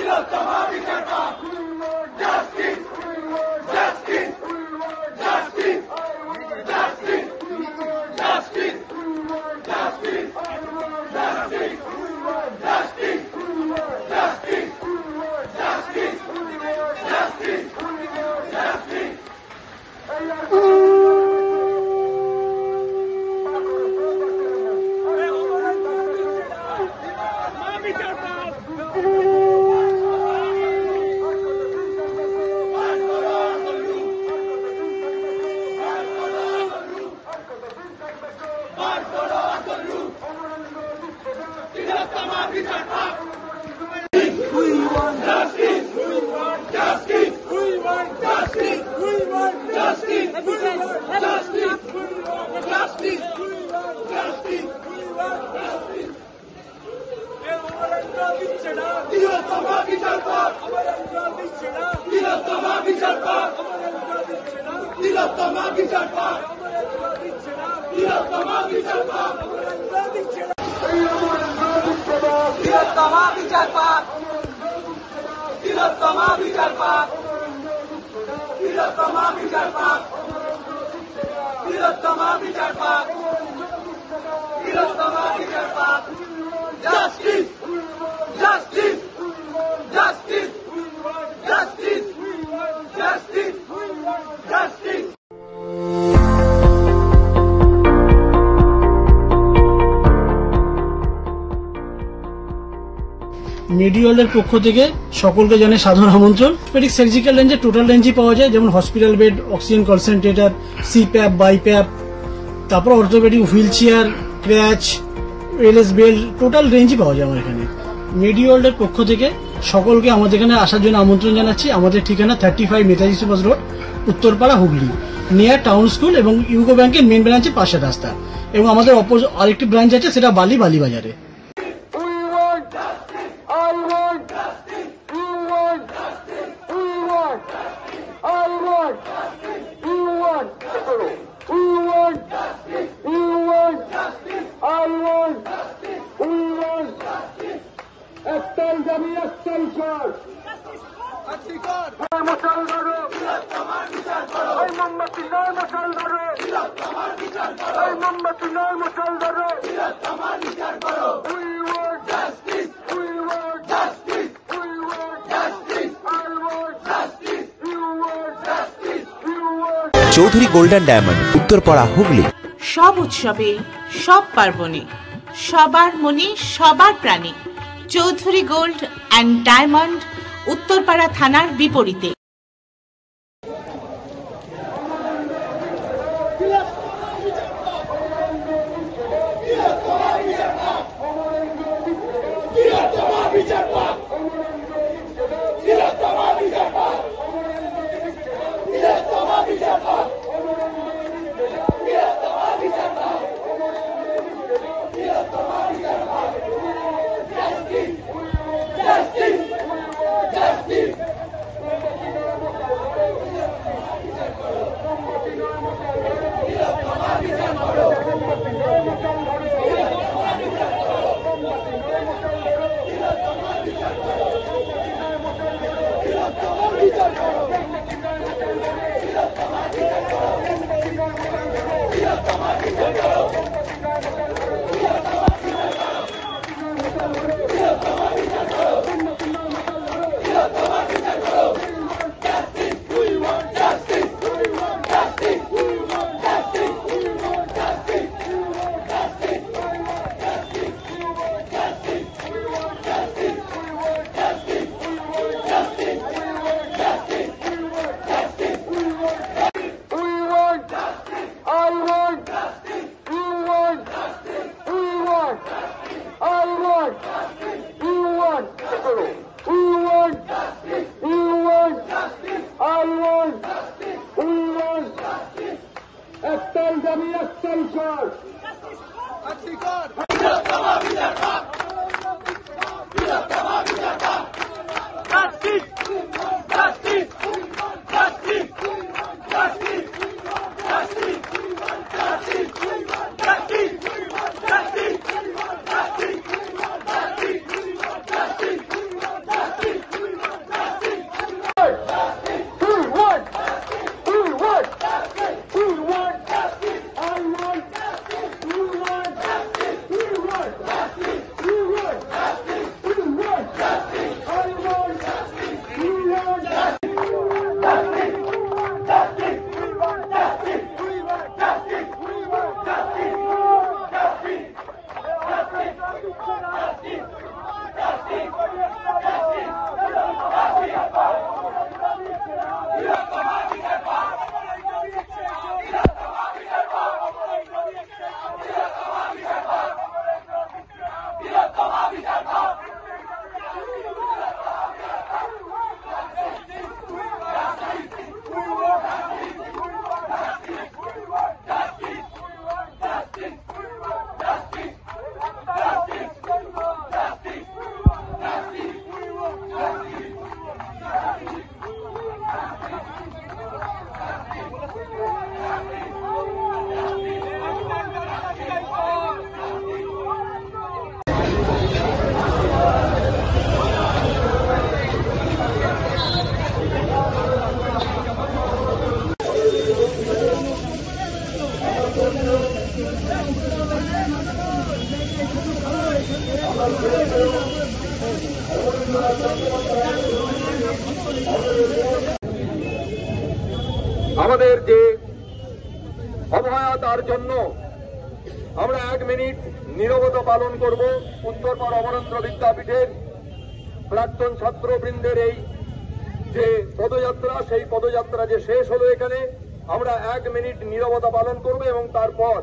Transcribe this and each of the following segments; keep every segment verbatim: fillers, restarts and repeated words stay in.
মেডিওয়ালের পক্ষ থেকে সকলকে জানাই সাধারণ আমন্ত্রণ। পেডিক সার্জিক্যাল রেঞ্জে টোটাল রেঞ্জই পাওয়া যায়, যেমন hospital bed, oxygen concentrator, CPAP, BiPAP, তারপর orthopaedic wheelchair, crutch, LS belt, total রেঞ্জই পাওয়া যায় আমার এখানে। মেডিওয়ালের পক্ষ থেকে সকলকে আমাদের এখানে আসার জন্য আমন্ত্রণ জানাচ্ছি। আমাদের ঠিকানা thirty five Netaji Subhash road, Uttarpara, Hooghly, near town school এবং ইউকো ব্যাংকের মেন ব্রাঞ্চের পাশের রাস্তা। এবং আমাদের অপোজ আরেকটি ব্রাঞ্চ আছে, সেটা বালি বালি বাজারে। Chowdhury golden diamond, Uttarpara, Hooghly. সব উৎসবে, সব পার্বণে, সবার মনে, সবার প্রাণে Chowdhury gold and diamond, Uttarpara থানার বিপরীতে। Justice! আমাদের যে অবহেলা তার জন্য আমরা এক মিনিট নীরবতা পালন করব। উত্তরপাড়া অমরেন্দ্র বিদ্যাপীঠের প্রাক্তন ছাত্রবৃন্দের এই যে পদযাত্রা, সেই পদযাত্রা যে শেষ হলো এখানে, আমরা এক মিনিট নীরবতা পালন করব এবং তারপর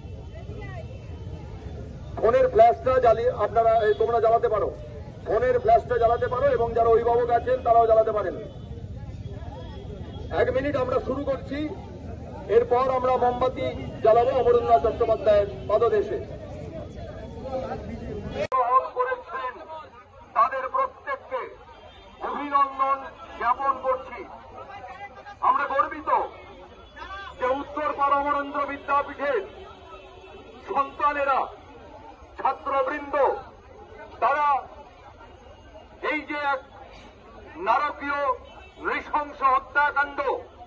ফোনের ফ্ল্যাশটা জ্বালিয়ে আপনারা তোমরা জ্বালাতে পারো, ফোনের ফ্ল্যাশটা জ্বালাতে পারো এবং যারা অভিভাবক আছেন তারাও জ্বালাতে পারেন। এক মিনিট আমরা শুরু করছি, এরপর আমরা মোমবাতি জ্বালাবো অমরেন্দ্রনাথ চট্টোপাধ্যায়ের পদদেশে। গ্রহণ করেছেন তাদের প্রত্যেককে অভিনন্দন জ্ঞাপন করছি। আমরা গর্বিত যে উত্তরপাড়া অমরেন্দ্র বিদ্যাপীঠের সন্তানেরা, ছাত্রবৃন্দ, তারা এই যে এক নারকীয় নৃশংস হত্যাকাণ্ড,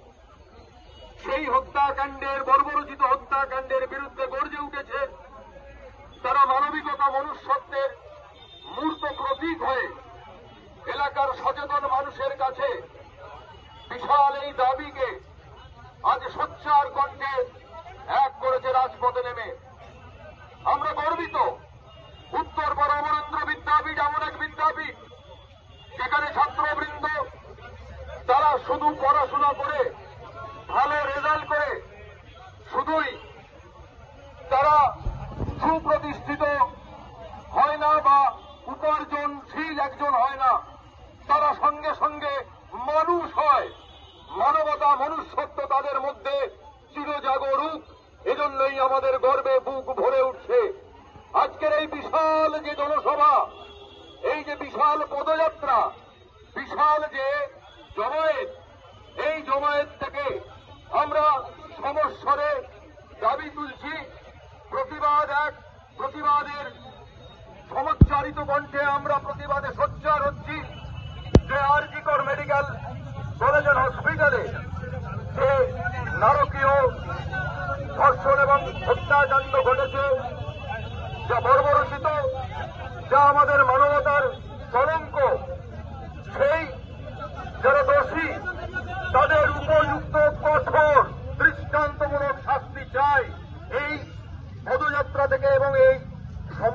সেই হত্যাকাণ্ডের, বর্বরোচিত হত্যাকাণ্ডের বিরুদ্ধে গর্জে উঠেছে। তারা মানবিকতা, মনুষ্যত্বের মূর্ত প্রতীক হয়ে এলাকার সচেতন মানুষের কাছে বিশাল এই দাবিকে আজ সোচ্চার কণ্ঠে এক করেছে রাজপথে নেমে। আমরা গর্বিত উত্তরপাড়া অমরেন্দ্র বিদ্যাপীঠ এমন এক বিদ্যাপীঠ যেখানে ছাত্রবৃন্দ তারা শুধু পড়াশোনা করে, ভালো রেজাল্ট করে শুধুই তারা সুপ্রতিষ্ঠিত হয় না বা উপার্জনশীল একজন হয় না, তারা সঙ্গে সঙ্গে মানুষ হয়। মানবতা, মনুষ্যত্ব তাদের মধ্যে চিরজাগরুক। এজন্যই আমাদের গর্বে বুক ভরে উঠছে। আজকের এই বিশাল যে জনসভা, এই যে বিশাল পদযাত্রা, বিশাল যে জমায়েত, এই জমায়েত থেকে আমরা সমস্বরে দাবি তুলছি, প্রতিবাদ, এক প্রতিবাদের সমচ্চারিত কণ্ঠে আমরা প্রতিবাদে সোচ্চার হচ্ছি যে আরজি কর মেডিকেল কলেজ এন্ড হসপিটালে যে নারকীয় ধর্ষণ এবং হত্যাকাণ্ড ঘটেছে, যা বর্বরচিত, যা আমাদের মানবতার কলঙ্ক, সেই যারা দোষী তাদের উপযুক্ত কঠোর দৃষ্টান্তমূলক শাস্তি চাই। এই পদযাত্রা থেকে এবং এই সম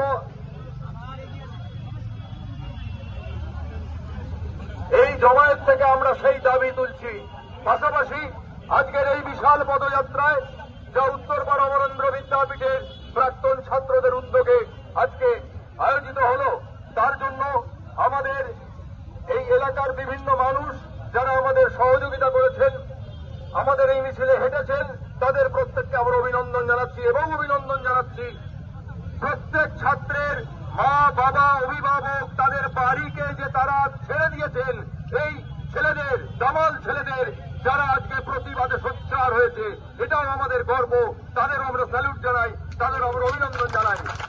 এই জমায়েত থেকে আমরা সেই দাবি তুলছি। পাশাপাশি আজকের এই বিশাল পদযাত্রায় যা উত্তরপাড়া অমরেন্দ্র বিদ্যাপীঠের প্রাক্তন ছাত্রদের উদ্যোগে আজকে আয়োজিত হল, তার জন্য আমাদের এই এলাকার বিভিন্ন মানুষ যারা আমাদের সহযোগিতা করেছেন, আমাদের এই মিছিলে হেঁটেছেন, তাদের প্রত্যেককে আমরা অভিনন্দন জানাচ্ছি এবং অভিনন্দন জানাচ্ছি প্রত্যেক ছাত্রের মা, বাবা, অভিভাবক, তাদের বাড়িকে যে তারা ছেড়ে দিয়েছেন, এই ছেলেদের, দামাল ছেলেদের যারা আজকে প্রতিবাদে সোচ্চার হয়েছে, এটাও আমাদের গর্ব। তাদেরও আমরা স্যালুট জানাই, তাদেরও আমরা অভিনন্দন জানাই।